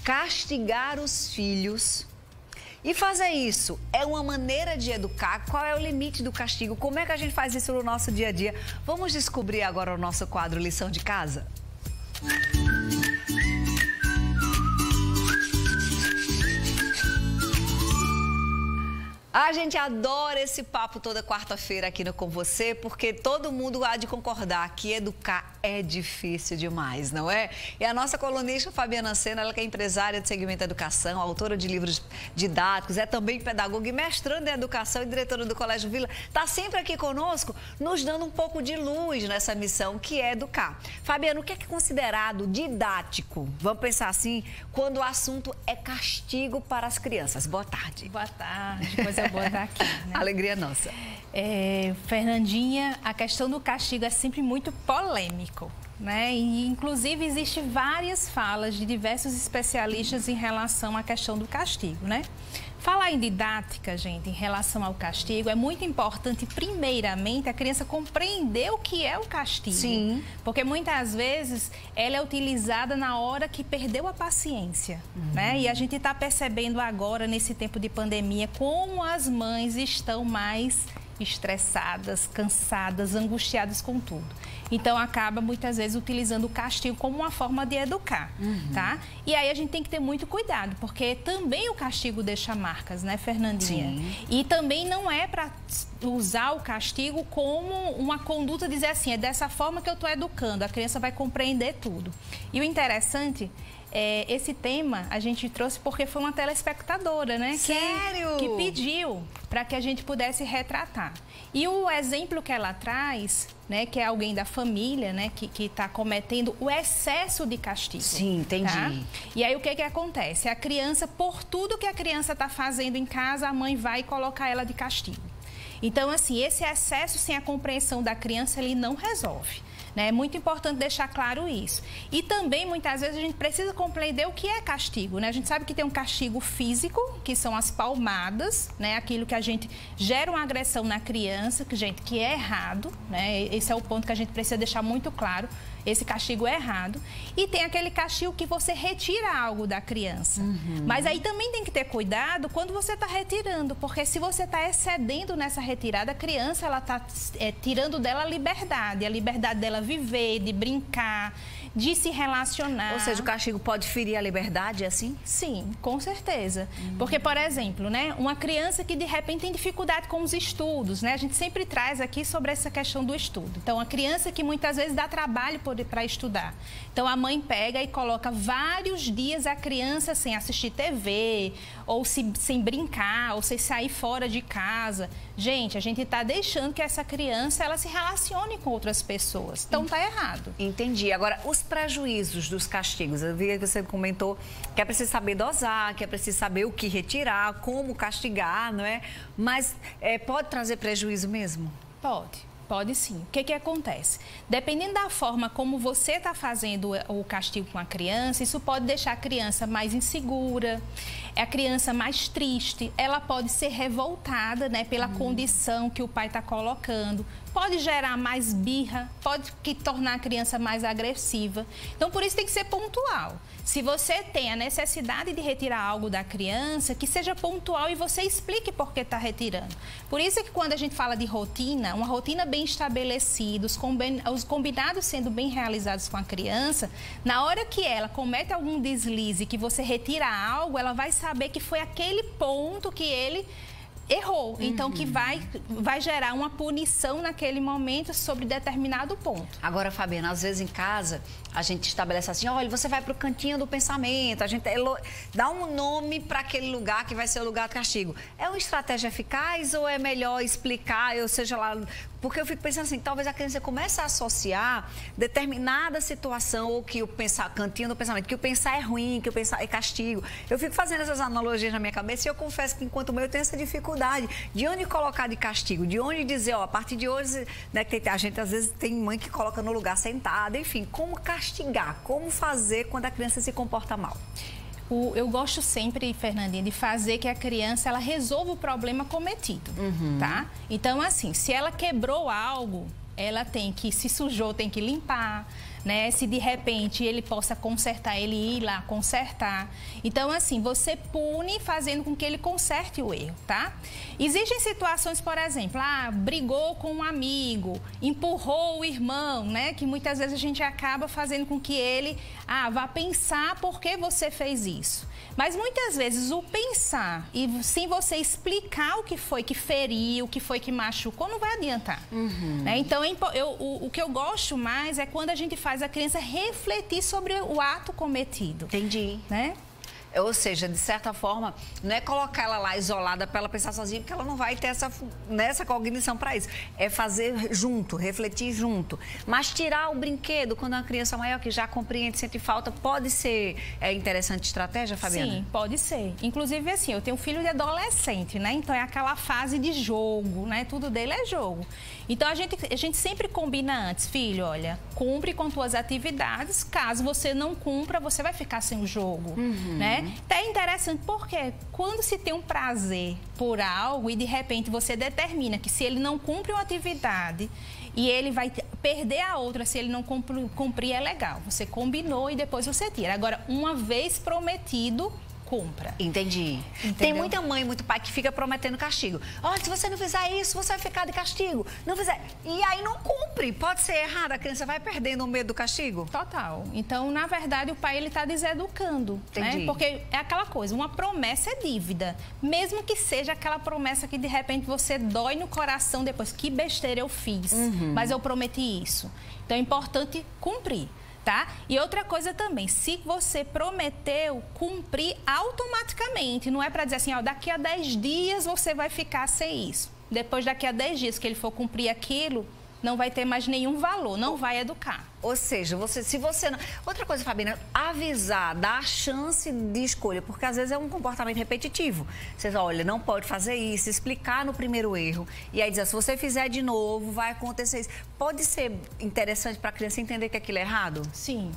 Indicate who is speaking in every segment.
Speaker 1: castigar os filhos. E fazer isso é uma maneira de educar? Qual é o limite do castigo? Como é que a gente faz isso no nosso dia a dia? Vamos descobrir agora o nosso quadro Lição de Casa? A gente adora esse papo toda quarta-feira aqui no Com Você, porque todo mundo há de concordar que educar é difícil demais, não é? E a nossa colunista Fabiana Sena, ela que é empresária de segmento educação, autora de livros didáticos, é também pedagoga e mestranda em educação e diretora do Colégio Vila, está sempre aqui conosco, nos dando um pouco de luz nessa missão que é educar. Fabiana, o que é considerado didático? Vamos pensar assim, quando o assunto é castigo para as crianças. Boa tarde.
Speaker 2: Boa tarde, coisa boa estar aqui, né?
Speaker 1: Alegria nossa.
Speaker 2: Fernandinha, a questão do castigo é sempre muito polêmico, né? E, inclusive, existem várias falas de diversos especialistas em relação à questão do castigo, né? Falar em didática, gente, em relação ao castigo, é muito importante, primeiramente, a criança compreender o que é o castigo.
Speaker 1: Sim.
Speaker 2: Porque muitas vezes ela é utilizada na hora que perdeu a paciência, né? E a gente está percebendo agora, nesse tempo de pandemia, como as mães estão mais estressadas, cansadas, angustiadas com tudo. Então, acaba muitas vezes utilizando o castigo como uma forma de educar, tá? E aí a gente tem que ter muito cuidado, porque também o castigo deixa marcas, né, Fernandinha?
Speaker 1: Sim.
Speaker 2: E também não é para usar o castigo como uma conduta, dizer assim, é dessa forma que eu estou educando, a criança vai compreender tudo. E o interessante esse tema a gente trouxe porque foi uma telespectadora, né?
Speaker 1: Sério?
Speaker 2: Que pediu para que a gente pudesse retratar. E o exemplo que ela traz, né, que é alguém da família, né, que está cometendo o excesso de castigo.
Speaker 1: Sim, entendi.
Speaker 2: Tá? E aí o que acontece? A criança, por tudo que a criança está fazendo em casa, a mãe vai colocar ela de castigo. Então, assim, esse excesso sem a compreensão da criança, ele não resolve. É muito importante deixar claro isso. E também, muitas vezes, a gente precisa compreender o que é castigo, né? A gente sabe que tem um castigo físico, que são as palmadas, né? Aquilo que a gente gera uma agressão na criança, que é errado, né? Esse é o ponto que a gente precisa deixar muito claro. Esse castigo é errado. E tem aquele castigo que você retira algo da criança. Mas aí também tem que ter cuidado quando você está retirando, porque se você está excedendo nessa retirada, a criança ela está tirando dela a liberdade dela viver, de brincar, de se relacionar.
Speaker 1: Ou seja, o castigo pode ferir a liberdade, assim?
Speaker 2: Sim, com certeza. Porque, por exemplo, né, uma criança que de repente tem dificuldade com os estudos, né? A gente sempre traz aqui sobre essa questão do estudo. Então, a criança que muitas vezes dá trabalho para estudar. Então, a mãe pega e coloca vários dias a criança sem assistir TV, ou sem brincar, ou sem sair fora de casa. Gente, a gente está deixando que essa criança ela se relacione com outras pessoas. Então, está errado.
Speaker 1: Entendi. Agora, os prejuízos dos castigos. Eu vi que você comentou que é preciso saber dosar, que é preciso saber o que retirar, como castigar, não é? Mas pode trazer prejuízo mesmo?
Speaker 2: Pode sim. O que acontece? Dependendo da forma como você está fazendo o castigo com a criança, isso pode deixar a criança mais insegura, a criança mais triste, ela pode ser revoltada, né, pela condição que o pai está colocando, pode gerar mais birra, pode tornar a criança mais agressiva. Então, por isso tem que ser pontual. Se você tem a necessidade de retirar algo da criança, que seja pontual e você explique por que está retirando. Por isso que quando a gente fala de rotina, uma rotina bem estabelecida, os combinados sendo bem realizados com a criança, na hora que ela comete algum deslize, que você retira algo, ela vai saber que foi aquele ponto que ele errou. Então, que vai gerar uma punição naquele momento sobre determinado ponto. Agora,
Speaker 1: Fabiana, às vezes em casa, a gente estabelece assim, olha, você vai para o cantinho do pensamento, a gente dá um nome para aquele lugar que vai ser o lugar do castigo. É uma estratégia eficaz ou é melhor explicar, ou seja lá... Porque eu fico pensando assim, talvez a criança comece a associar determinada situação ou que o cantinho do pensamento, que o pensar é ruim, que o pensar é castigo. Eu fico fazendo essas analogias na minha cabeça e eu confesso que enquanto eu tenho essa dificuldade de onde colocar de castigo, de onde dizer, ó, a partir de hoje, né, que a gente às vezes tem mãe que coloca no lugar sentada, enfim, como castigar, como fazer quando a criança se comporta mal.
Speaker 2: Eu gosto sempre, Fernandinha, de fazer que a criança ela resolva o problema cometido, tá? Então, assim, se ela quebrou algo, ela tem que, se sujou, tem que limpar, né? Se de repente ele possa consertar, ele ir lá consertar. Então, assim, você pune fazendo com que ele conserte o erro, tá? Existem situações, por exemplo, brigou com um amigo, empurrou o irmão, né? Que muitas vezes a gente acaba fazendo com que ele vá pensar por que você fez isso. Mas muitas vezes o pensar e sem você explicar o que foi que feriu, o que foi que machucou, não vai adiantar. Né? Então, o que eu gosto mais é quando a gente faz a criança refletir sobre o ato cometido.
Speaker 1: Entendi.
Speaker 2: Né?
Speaker 1: Ou seja, de certa forma, não é colocar ela lá isolada para ela pensar sozinha, porque ela não vai ter essa cognição para isso. É fazer junto, refletir junto. Mas tirar o brinquedo quando é uma criança maior que já compreende, sente falta, pode ser interessante estratégia, Fabiana?
Speaker 2: Sim, pode ser. Inclusive, assim, eu tenho um filho de adolescente, né? Então, é aquela fase de jogo, né? Tudo dele é jogo. Então, a gente sempre combina antes. Filho, olha, cumpre com tuas atividades. Caso você não cumpra, você vai ficar sem o jogo, né? Então, é interessante porque quando se tem um prazer por algo e de repente você determina que se ele não cumpre uma atividade e ele vai perder a outra se ele não cumprir, é legal. Você combinou e depois você tira. Agora, uma vez prometido, cumpra.
Speaker 1: Entendi.
Speaker 2: Entendeu?
Speaker 1: Tem muita mãe, muito pai que fica prometendo castigo. Olha, se você não fizer isso, você vai ficar de castigo. Não fizer. E aí não cumpre. Pode ser errado, a criança vai perdendo o medo do castigo?
Speaker 2: Total. Então, na verdade, o pai ele está deseducando.
Speaker 1: Entendi.
Speaker 2: Né? Porque é aquela coisa, uma promessa é dívida. Mesmo que seja aquela promessa que de repente você dói no coração depois. Que besteira eu fiz, mas eu prometi isso. Então, é importante cumprir. Tá? E outra coisa também, se você prometeu, cumprir automaticamente. Não é para dizer assim, daqui a 10 dias você vai ficar sem isso. Depois daqui a 10 dias que ele for cumprir aquilo, não vai ter mais nenhum valor, não vai educar.
Speaker 1: Ou seja, se você não... Outra coisa, Fabiana, avisar, dar chance de escolha, porque às vezes é um comportamento repetitivo. Você diz, olha, não pode fazer isso, explicar no primeiro erro. E aí dizer, se você fizer de novo, vai acontecer isso. Pode ser interessante para a criança entender que aquilo é errado?
Speaker 2: Sim.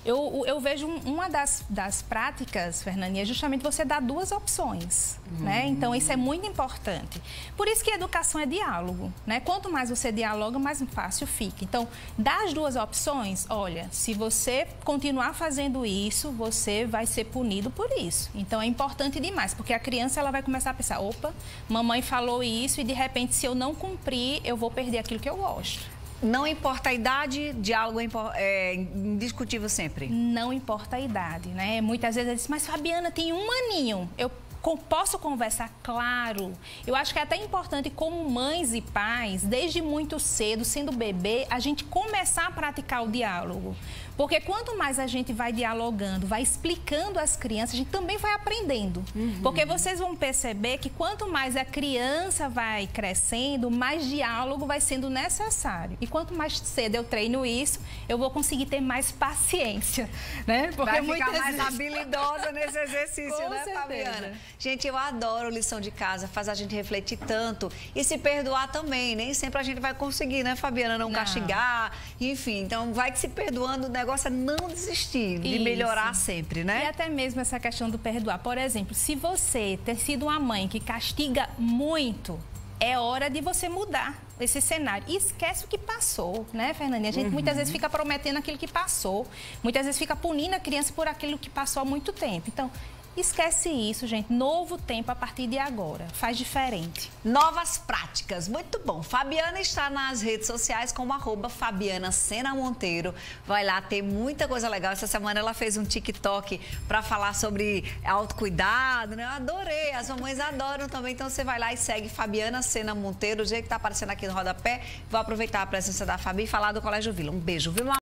Speaker 2: Eu vejo uma das práticas, Fernandinha, é justamente você dar duas opções, né? Então, isso é muito importante. Por isso que a educação é diálogo, né? Quanto mais você dialoga, mais fácil fica. Então, das duas opções, olha, se você continuar fazendo isso, você vai ser punido por isso. Então, é importante demais, porque a criança ela vai começar a pensar, opa, mamãe falou isso e, de repente, se eu não cumprir, eu vou perder aquilo que eu gosto.
Speaker 1: Não importa a idade, diálogo é indiscutível sempre.
Speaker 2: Não importa a idade, né? Muitas vezes eu disse, mas Fabiana, tem um aninho, eu posso conversar? Claro. Eu acho que é até importante, como mães e pais, desde muito cedo, sendo bebê, a gente começar a praticar o diálogo. Porque quanto mais a gente vai dialogando, vai explicando às crianças, a gente também vai aprendendo. Porque vocês vão perceber que quanto mais a criança vai crescendo, mais diálogo vai sendo necessário. E quanto mais cedo eu treino isso, eu vou conseguir ter mais paciência, né?
Speaker 1: Porque vai ficar mais habilidosa nesse exercício,
Speaker 2: Com
Speaker 1: né,
Speaker 2: certeza.
Speaker 1: Fabiana? Gente, eu adoro lição de casa, faz a gente refletir tanto e se perdoar também. Nem sempre a gente vai conseguir, né, Fabiana, não castigar, enfim. Então, vai que se perdoando, o negócio é não desistir, de melhorar sempre, né?
Speaker 2: E até mesmo essa questão do perdoar. Por exemplo, se você ter sido uma mãe que castiga muito, é hora de você mudar esse cenário. E esquece o que passou, né, Fernandinha? A gente muitas vezes fica prometendo aquilo que passou, muitas vezes fica punindo a criança por aquilo que passou há muito tempo. Então, esquece isso, gente. Novo tempo a partir de agora. Faz diferente.
Speaker 1: Novas práticas. Muito bom. Fabiana está nas redes sociais como @Fabiana Sena Monteiro. Vai lá, ter muita coisa legal. Essa semana ela fez um TikTok para falar sobre autocuidado, né? Eu adorei. As mamães adoram também. Então você vai lá e segue Fabiana Sena Monteiro, do jeito que está aparecendo aqui no rodapé. Vou aproveitar a presença da Fabi e falar do Colégio Vila. Um beijo, viu?